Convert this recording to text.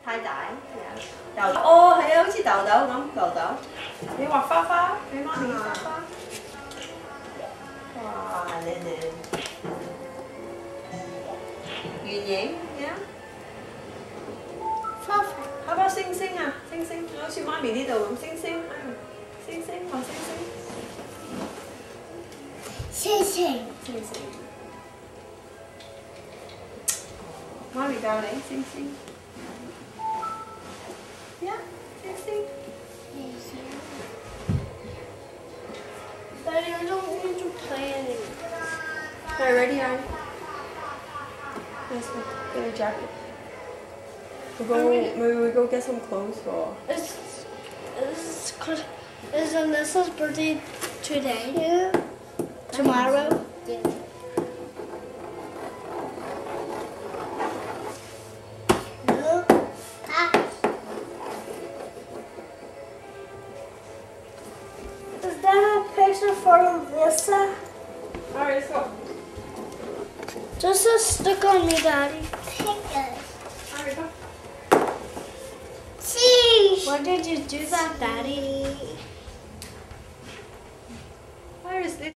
太大，豆豆哦，係啊，好似豆豆咁，豆豆。你畫花花，你媽咪畫花。哇，靚靚。圓形，呀。花花，how about星星啊？星星，好似媽咪呢度咁，星星，星星，畫星星。 星星。 星星。媽咪教你星星。呀，星星。 Daddy, I don't need to play anymore. Alright, ready, Ari? Let's go get a jacket. Maybe we go get some clothes for. Is Alyssa's birthday today? Yeah. Tomorrow? Yeah. Is that a picture for Alyssa? Alright, let's go. Just a stick on me, Daddy. Alright, go. Cheese. Why did you do that, Daddy? Where is this?